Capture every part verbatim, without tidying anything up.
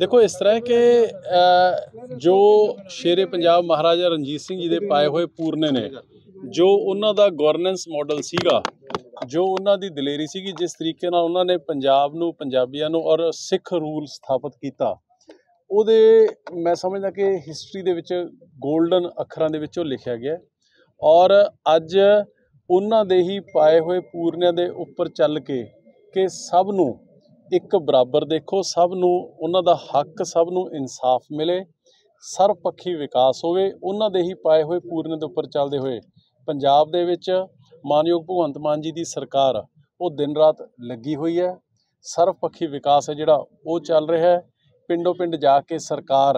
देखो इस तरह के अ, जो शेरे पंजाब महाराजा रणजीत सिंह जी के पाए हुए पूरने ने जो उन्हों का गवर्नेंस मॉडल सीगा, जो उन्हों की दलेरी सी, जिस तरीके नाल उन्होंने पंजाब नूं पंजाबियां नूं और सिख रूल स्थापित किया, उहदे मैं समझदा कि हिस्टरी दे विच गोल्डन अखरां दे विच ओह लिखिया गया। और अज उन्हों दे ही पाए हुए पूरनिਆਂ दे उपर चल के कि सब नूं एक बराबर देखो, सब नूं उन्हां दा हक, सब नूं इंसाफ मिले, सर्वपक्षी विकास होवे, उन्हां दे ही पाए हुए पूरने दे उपर चलदे होए पंजाब दे विच मानयोग भगवंत मान जी की सरकार वो दिन रात लगी हुई है। सर्वपक्षी विकास है जिहड़ा वो चल रहा है। पिंडों पिंड जाके सरकार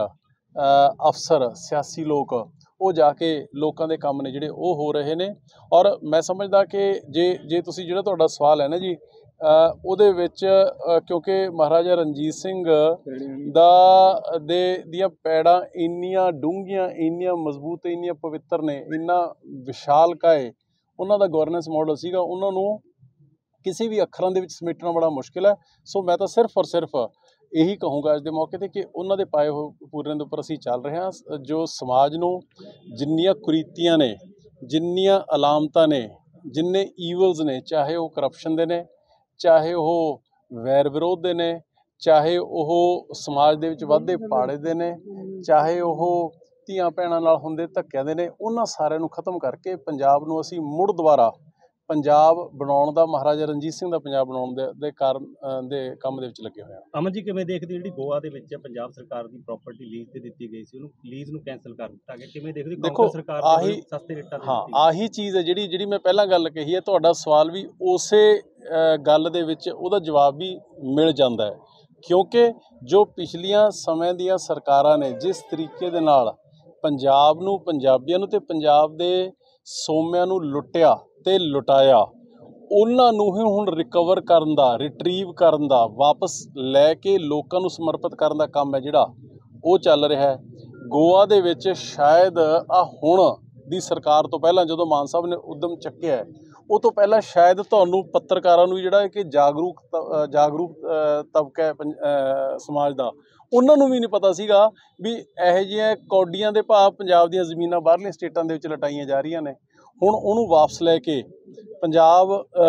अफसर सियासी लोग वो जाके लोगों के काम ने जिहड़े वो हो रहे ने। और मैं समझदा कि जे जे तुसीं जिहड़ा तुहाडा सवाल है ना जी, ਉਹਦੇ ਵਿੱਚ क्योंकि महाराजा रणजीत सिंह ਦਾ ਦੇ ਦੀਆਂ ਪੈੜਾਂ ਇੰਨੀਆਂ ਡੂੰਘੀਆਂ, ਇੰਨੀਆਂ ਮਜ਼ਬੂਤ, ਇੰਨੀਆਂ ਪਵਿੱਤਰ ਨੇ, ਇੰਨਾ ਵਿਸ਼ਾਲ ਕਾਏ ਉਹਨਾਂ ਦਾ ਗਵਰਨੈਂਸ ਮਾਡਲ ਸੀਗਾ, ਉਹਨਾਂ ਨੂੰ ਕਿਸੇ ਵੀ ਅੱਖਰਾਂ ਦੇ ਵਿੱਚ ਸਮੇਟਣਾ ਬੜਾ ਮੁਸ਼ਕਿਲ ਹੈ। ਸੋ ਮੈਂ ਤਾਂ ਸਿਰਫ ਔਰ ਸਿਰਫ ਇਹੀ ਕਹੂੰਗਾ ਅੱਜ ਦੇ ਮੌਕੇ 'ਤੇ ਕਿ ਉਹਨਾਂ ਦੇ ਪਾਏ ਹੋਏ ਪੂਰਨੇ ਦੇ ਉੱਪਰ ਅਸੀਂ ਚੱਲ ਰਹੇ ਹਾਂ। ਜੋ ਸਮਾਜ ਨੂੰ ਜਿੰਨੀਆਂ ਕੁਰੀਤੀਆਂ ਨੇ, ਜਿੰਨੀਆਂ ਅਲਾਮਤਾਂ ਨੇ, ਜਿੰਨੇ ਈਵਲਸ ਨੇ, ਚਾਹੇ ਉਹ ਕਰਪਸ਼ਨ ਦੇ ਨੇ, चाहे वह वैर विरोध दे ने, चाहे वह समाज दे विच वाधे पाड़े दे ने, चाहे वह धीआं भैणां नाल हुंदे धक्किआं दे ने, उन्हां सारिआं नूं खत्म करके पंजाब नूं असीं मुड़ दुबारा पंजाब बनाउण दा, महाराजा रणजीत सिंह दा पंजाब बनाउण दे दे कारण दे काम दे विच लगे होए आ। अमन जी किवें देखदे जिहड़ी गोवा दे विच पंजाब सरकार दी प्रॉपर्टी लीज ते दित्ती गई सी, उहनूं लीज नूं कैंसल कर दित्ता गया, किवें देखदे कांग्रेस सरकार आही सस्ते रेटां ते हाँ आही चीज़ है जिहड़ी जिहड़ी मैं पहलां गल कही है, तुहाडा सवाल भी उसे गल दे विच उहदा जवाब भी मिल जांदा है। क्योंकि जो पिछलियां समय दियां सरकारां ने जिस तरीके दे नाल पंजाब नूं, पंजाबियां नूं ते पंजाब दे सोमिਆਂ ਨੂੰ लुटिया ते लुटाया, उन्हां नूं ही हुण रिकवर करन दा, रिट्रीव करन दा, वापस लैके लोकां नूं समर्पित करन दा काम है जिहड़ा वो चल रहा है। गोवा दे विच शायद आ हुण दी सरकार तो पहलां जदों मान साहब ने उद्यम चुक्या है, वो तो पहलां शायद तुहानूं पत्रकारां नूं जिहड़ा कि जागरूक जागरूक तबका है समाज दा, उन्हां नूं भी नहीं पता सीगा भी इहो जिहियां कौडियां दे भाव पंजाब दीयां ज़मीनां बाहरलीਆਂ स्टेटां दे विच लटाईਆਂ जा रहीਆਂ ने। हुण ਉਹਨੂੰ वापस लैके पंजाब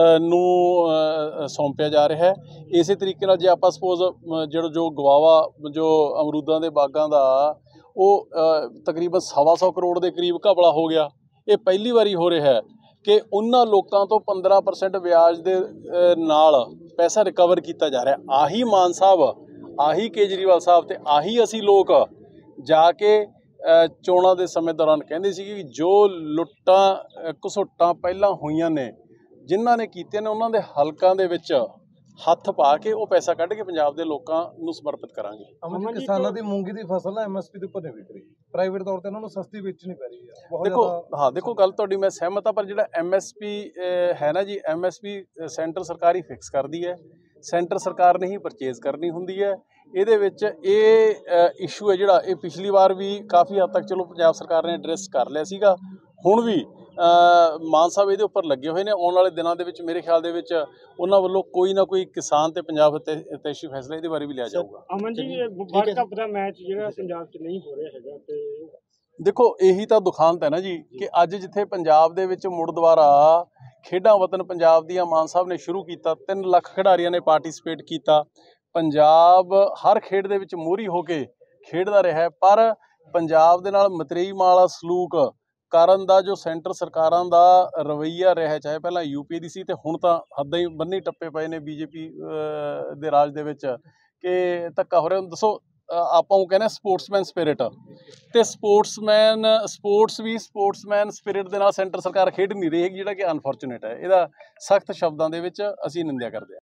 ਨੂੰ सौंपिਆ जा रहा है। इसे तरीके नाल जे आपां सपोज जो जो गवावा जो अमरूदां दे बागां दा वो तकरीबन सवा सौ करोड़ के करीब घपला हो गया। ये पहली बारी हो रहा है कि उन्हां लोकां तो पंद्रह परसेंट ब्याज दे नाल पैसा रिकवर किया जा रहा। आही मान साहब, आही केजरीवाल साहब ते आही असी लोग जाके चोणां दे समय दौरान कहंदे सी कि जो लुट्टां घसुट्टां पहलां होईयां ने, जिन्हां ने कीतियां ने, उन्हां दे हलकां दे विच हत्थ पा के वो पैसा कढ के पंजाब दे लोकां नूं समर्पित करांगे। अमन जी किसानां दी मूंगी दी फसल ना एम एस पी दे उपर नहीं विक रही, प्राइवेट तौर ते इन्हां नूं सस्ती बेचनी पै रही है। देखो हाँ देखो गल तुहाडी मैं सहमत हाँ, पर जिहड़ा एम एस पी है ना जी, एम एस पी सेंटर सरकार ही फिक्स करदी है, सेंटर सरकार ने ही परचेज करनी हुंदी है। ਇਹਦੇ ਵਿੱਚ ਇਹ ਇਸ਼ੂ ਹੈ ਜਿਹੜਾ ਇਹ ਪਿਛਲੀ ਵਾਰ ਵੀ ਕਾਫੀ ਹੱਦ ਤੱਕ ਚਲੋ ਪੰਜਾਬ ਸਰਕਾਰ ਨੇ ਐਡਰੈਸ ਕਰ ਲਿਆ ਸੀਗਾ। ਹੁਣ ਵੀ ਮਾਨ ਸਾਹਿਬ ਇਹਦੇ ਉੱਪਰ ਲੱਗੇ ਹੋਏ ਨੇ। ਆਉਣ ਵਾਲੇ ਦਿਨਾਂ ਦੇ ਵਿੱਚ ਮੇਰੇ ਖਿਆਲ ਦੇ ਵਿੱਚ ਉਹਨਾਂ ਵੱਲੋਂ ਕੋਈ ਨਾ ਕੋਈ ਕਿਸਾਨ ਤੇ ਪੰਜਾਬ ਹਿਤੈਸ਼ੀ ਫੈਸਲਾ ਇਹਦੇ ਬਾਰੇ ਵੀ ਲਿਆ ਜਾਊਗਾ। ਅਮਨ ਜੀ ਵਰਲਡ ਕੱਪ ਦਾ ਮੈਚ ਜਿਹੜਾ ਪੰਜਾਬ 'ਚ ਨਹੀਂ ਹੋ ਰਿਹਾ ਹੈਗਾ, ਤੇ ਦੇਖੋ ਇਹੀ ਤਾਂ ਦੁਖਾਂਤ ਹੈ ਨਾ ਜੀ ਕਿ ਅੱਜ ਜਿੱਥੇ ਪੰਜਾਬ ਦੇ ਵਿੱਚ ਮੁੜ ਦੁਬਾਰਾ ਖੇਡਾਂ ਵਤਨ ਪੰਜਾਬ ਦੀਆਂ ਮਾਨ ਸਾਹਿਬ ਨੇ ਸ਼ੁਰੂ ਕੀਤਾ, ਤਿੰਨ ਲੱਖ ਖਿਡਾਰੀਆਂ ਨੇ ਪਾਰਟੀਸਪੇਟ ਕੀਤਾ, पंजाब हर खेड दे विच मोहरी होके खेडदा रहा है, पर पंजाब दे नाल मतरेई वाला सलूक करन दा जो सेंटर सरकारां दा रवैया रहा, चाहे पहलां यूपी दी सी ते हुण तां हद्दां ही बन्नी टप्पे पए ने बीजेपी दे राज दे विच कि धक्का हो रहा। दसो आपां वो कहने स्पोर्ट्समैन स्पिरिट, ते स्पोर्ट्समैन स्पोर्ट्स भी स्पोर्ट्समैन स्पिरिट दे नाल सेंटर सरकार खेड नहीं रही, जिहड़ा कि अनफॉर्चुनेट है। इहदा सख्त शब्दां दे विच असीं निंदिया करदे हां।